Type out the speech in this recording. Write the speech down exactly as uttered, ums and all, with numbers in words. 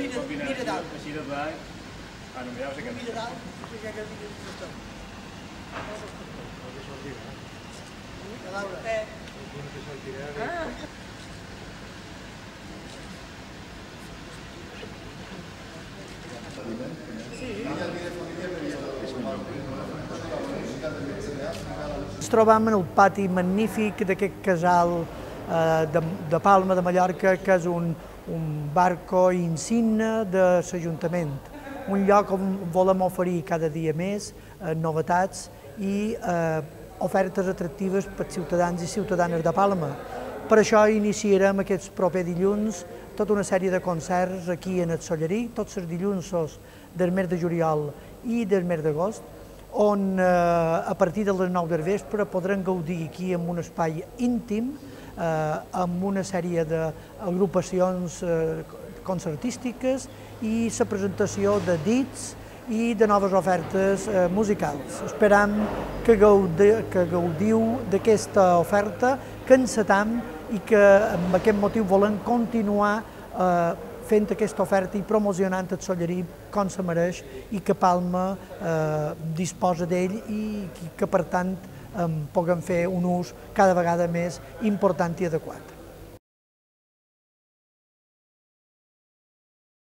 mira dalt. Així de baix. Ah, no, mireu, sé que... Mira dalt, que ja que mira tot. A Laura. Ens trobam en el pati magnífic d'aquest casal de, de Palma de Mallorca, que és un, un barco insigne de l'Ajuntament. Un lloc on volem oferir cada dia més eh, novetats i eh, ofertes atractives per ciutadans i ciutadanes de Palma. Per això iniciarem aquest proper dilluns tota una sèrie de concerts aquí en el Sollerí, tots els dilluns del mes de juliol i del mes d'agost, on eh, a partir de les nou del vespre podrem gaudir aquí en un espai íntim, eh, amb una sèrie d'agrupacions eh, concertístiques i la presentació de dits i de noves ofertes eh, musicals. Esperam que, gaudi, que gaudiu d'aquesta oferta, que encetam i que amb aquest motiu volem continuar eh, fent aquesta oferta i promocionant el Sollerí com se mereix i que Palma eh, disposa d'ell i que per tant eh, puguem fer un ús cada vegada més important i adequat.